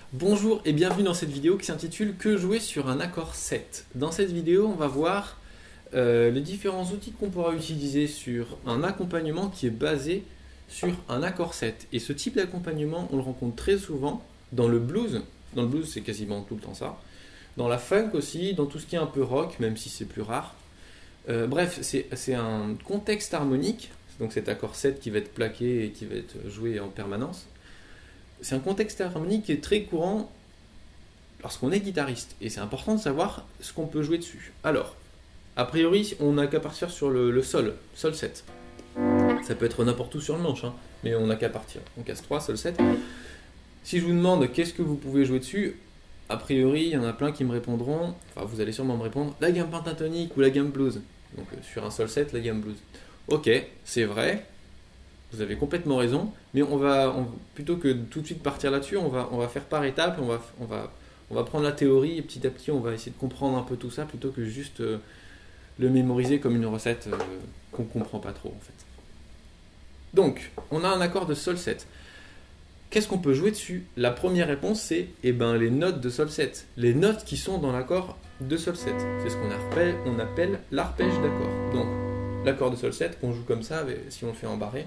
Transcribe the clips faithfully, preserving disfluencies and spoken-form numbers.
Bonjour et bienvenue dans cette vidéo qui s'intitule Que jouer sur un accord sept. Dans cette vidéo, on va voir euh, les différents outils qu'on pourra utiliser sur un accompagnement qui est basé sur un accord sept. Et ce type d'accompagnement, on le rencontre très souvent dans le blues. Dans le blues, c'est quasiment tout le temps ça. Dans la funk aussi, dans tout ce qui est un peu rock, même si c'est plus rare. Euh, bref, c'est un contexte harmonique, donc cet accord sept qui va être plaqué et qui va être joué en permanence. C'est un contexte harmonique qui est très courant lorsqu'on est guitariste. Et c'est important de savoir ce qu'on peut jouer dessus. Alors, a priori, on n'a qu'à partir sur le, le sol, sol sept. Ça peut être n'importe où sur le manche, hein, mais on n'a qu'à partir. Donc as trois, sol sept. Si je vous demande qu'est-ce que vous pouvez jouer dessus, a priori, il y en a plein qui me répondront, enfin vous allez sûrement me répondre, la gamme pentatonique ou la gamme blues. Donc euh, sur un sol sept, la gamme blues. Ok, c'est vrai. Vous avez complètement raison, mais on va, on, plutôt que de tout de suite partir là-dessus, on va, on va faire par étapes, on va, on, va, on va prendre la théorie et petit à petit on va essayer de comprendre un peu tout ça plutôt que juste euh, le mémoriser comme une recette euh, qu'on ne comprend pas trop en fait. Donc, on a un accord de sol sept. Qu'est-ce qu'on peut jouer dessus? La première réponse c'est eh ben, les notes de sol sept, les notes qui sont dans l'accord de sol sept. C'est ce qu'on appelle, on appelle l'arpège d'accord. Donc, l'accord de sol sept qu'on joue comme ça, si on le fait en barré.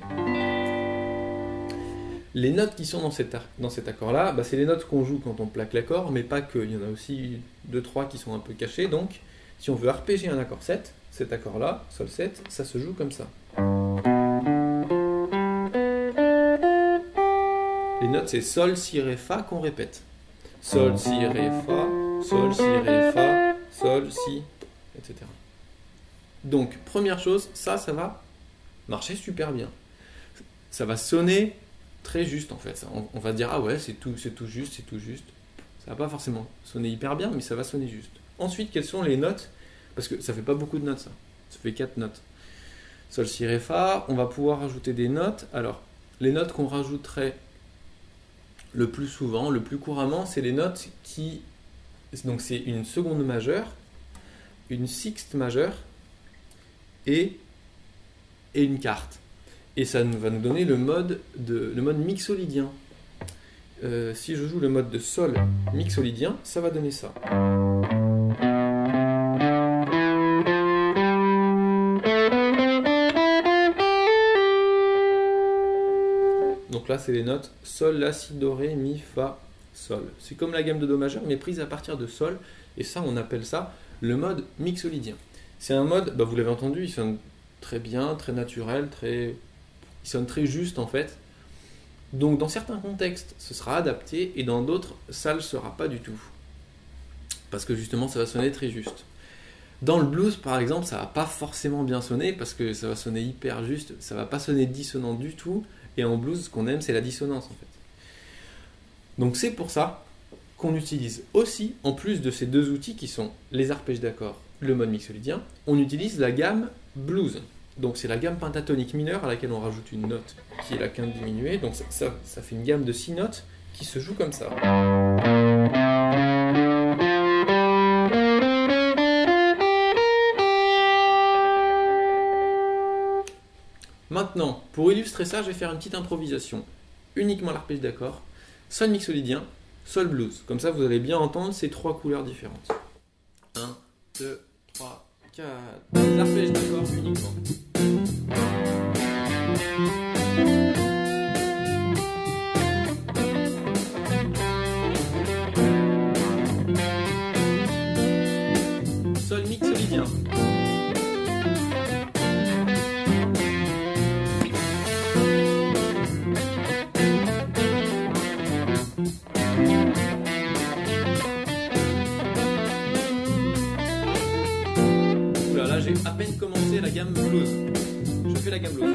Les notes qui sont dans cet, dans cet accord-là, bah c'est les notes qu'on joue quand on plaque l'accord, mais pas que. Il y en a aussi deux trois qui sont un peu cachées. Donc, si on veut arpéger un accord sept, cet accord-là, sol sept, ça se joue comme ça. Les notes, c'est sol, si, ré, fa qu'on répète. Sol, si, ré, fa, sol, si, ré, fa, sol, si, et cetera. Donc, première chose, ça, ça va marcher super bien. Ça va sonner très juste en fait. On, on va dire, ah ouais, c'est tout, c'est tout juste, c'est tout juste. Ça va pas forcément sonner hyper bien, mais ça va sonner juste. Ensuite, quelles sont les notes? Parce que ça fait pas beaucoup de notes, ça. Ça fait quatre notes. Sol, si, ré, fa. On va pouvoir rajouter des notes. Alors, les notes qu'on rajouterait le plus souvent, le plus couramment, c'est les notes qui... Donc, c'est une seconde majeure, une sixte majeure, Et, et une quarte. Et ça va nous donner le mode, de, le mode mixolydien. Euh, si je joue le mode de sol mixolydien, ça va donner ça. Donc là, c'est les notes sol, la, si, do, ré, mi, fa, sol. C'est comme la gamme de do majeur, mais prise à partir de sol. Et ça, on appelle ça le mode mixolydien. C'est un mode, bah vous l'avez entendu, il sonne très bien, très naturel, très... il sonne très juste en fait. Donc dans certains contextes, ce sera adapté et dans d'autres, ça ne le sera pas du tout. Parce que justement, ça va sonner très juste. Dans le blues, par exemple, ça ne va pas forcément bien sonner parce que ça va sonner hyper juste, ça ne va pas sonner dissonant du tout. Et en blues, ce qu'on aime, c'est la dissonance en fait. Donc c'est pour ça qu'on utilise aussi, en plus de ces deux outils qui sont les arpèges d'accord, le mode mixolydien, on utilise la gamme blues. Donc c'est la gamme pentatonique mineure à laquelle on rajoute une note qui est la quinte diminuée. Donc ça, ça, ça fait une gamme de six notes qui se joue comme ça. Maintenant, pour illustrer ça, je vais faire une petite improvisation. Uniquement l'arpège d'accord, sol mixolydien, sol blues. Comme ça, vous allez bien entendre ces trois couleurs différentes. un, deux, trois, quatre. L'arpège d'accord uniquement. Sol mixolydien. J'ai à peine commencé la gamme blues. Je fais la gamme blues.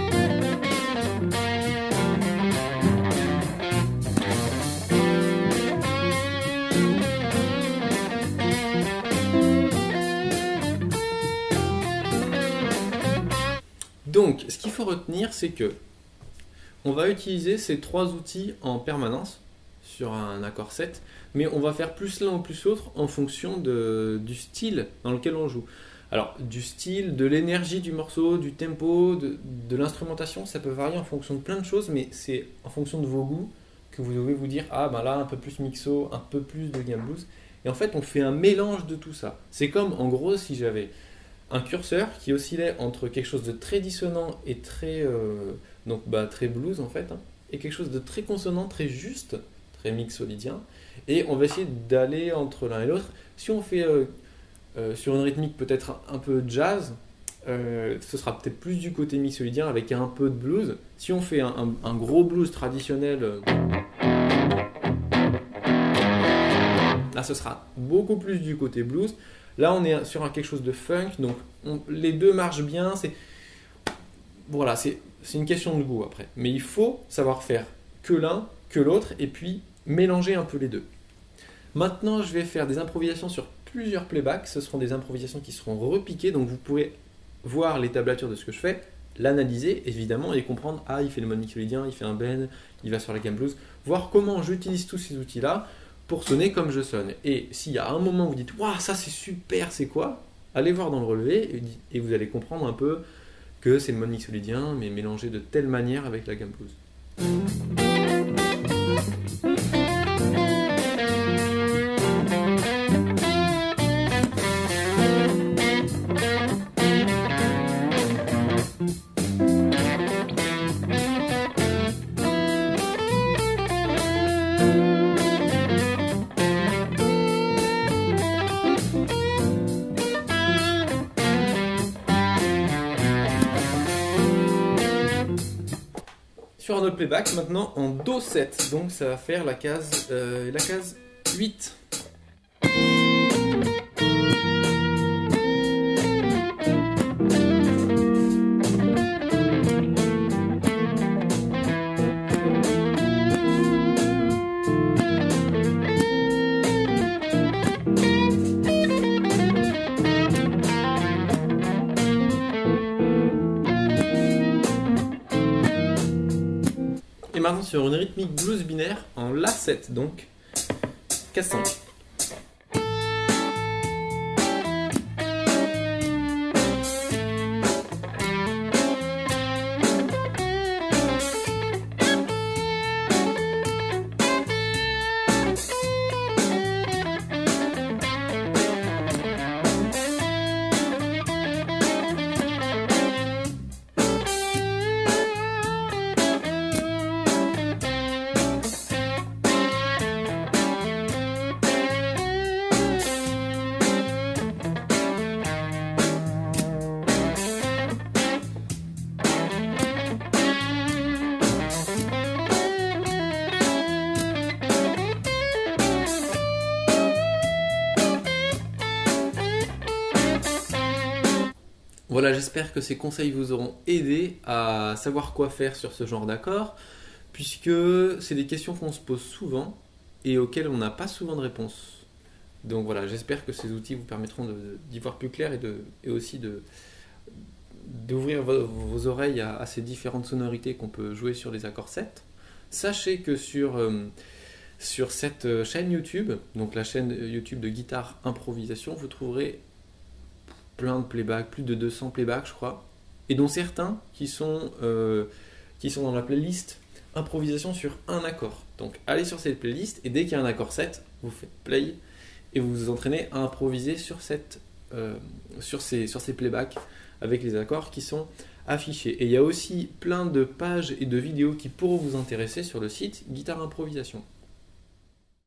Donc, ce qu'il faut retenir, c'est que on va utiliser ces trois outils en permanence sur un accord sept, mais on va faire plus l'un ou plus l'autre en fonction de, du style dans lequel on joue. Alors, du style, de l'énergie du morceau, du tempo, de, de l'instrumentation, ça peut varier en fonction de plein de choses, mais c'est en fonction de vos goûts que vous devez vous dire ah ben là un peu plus mixo, un peu plus de gamme blues. Et en fait on fait un mélange de tout ça. C'est comme en gros si j'avais un curseur qui oscillait entre quelque chose de très dissonant et très euh, donc bah, très blues en fait, hein, et quelque chose de très consonant, très juste, très mixolydien. Et on va essayer d'aller entre l'un et l'autre. Si on fait euh, euh, sur une rythmique peut-être un, un peu jazz, euh, ce sera peut-être plus du côté mixolydien avec un peu de blues. Si on fait un, un, un gros blues traditionnel, euh, là ce sera beaucoup plus du côté blues. Là on est sur un, quelque chose de funk, donc on, les deux marchent bien. C'est voilà, c'est une question de goût après. Mais il faut savoir faire que l'un, que l'autre, et puis mélanger un peu les deux. Maintenant, je vais faire des improvisations sur plusieurs playbacks. Ce seront des improvisations qui seront repiquées, donc vous pourrez voir les tablatures de ce que je fais, l'analyser évidemment et comprendre, ah il fait le mode mixolydien, il fait un bend, il va sur la gamme blues, voir comment j'utilise tous ces outils-là pour sonner comme je sonne. Et s'il y a un moment où vous dites, waouh, ça c'est super, c'est quoi? Allez voir dans le relevé et vous allez comprendre un peu que c'est le mode mixolydien, mais mélangé de telle manière avec la gamme blues. Sur un autre playback, maintenant en do sept, donc ça va faire la case, euh, la case huit. Et maintenant sur une rythmique blues binaire en la sept, donc case cinq. Voilà, j'espère que ces conseils vous auront aidé à savoir quoi faire sur ce genre d'accord, puisque c'est des questions qu'on se pose souvent et auxquelles on n'a pas souvent de réponse. Donc voilà, j'espère que ces outils vous permettront d'y voir plus clair et, de, et aussi de d'ouvrir vos, vos oreilles à, à ces différentes sonorités qu'on peut jouer sur les accords sept. Sachez que sur, euh, sur cette chaîne YouTube, donc la chaîne YouTube de Guitare Improvisation, vous trouverez plein de playbacks, plus de deux cents playbacks je crois, et dont certains qui sont, euh, qui sont dans la playlist improvisation sur un accord. Donc allez sur cette playlist et dès qu'il y a un accord sept, vous faites play et vous vous entraînez à improviser sur, cette, euh, sur, ces, sur ces playbacks avec les accords qui sont affichés. Et il y a aussi plein de pages et de vidéos qui pourront vous intéresser sur le site Guitare Improvisation.